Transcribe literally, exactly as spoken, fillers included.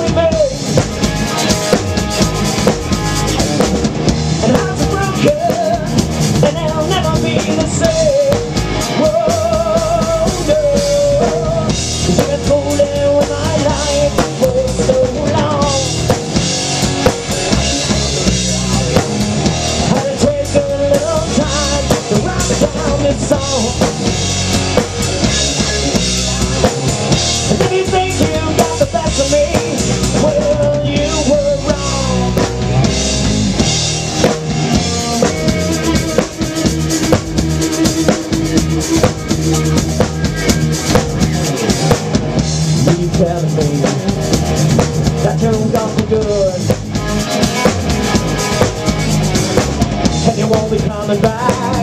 we made. And hearts are broken, and they'll never be the same. Whoa, no. You've been fooling with my life for so long. Had to take a little time to write down this song. And if you think you got the best of me, well, you were wrong. You telling me that you're gone for good, and you won't be coming back.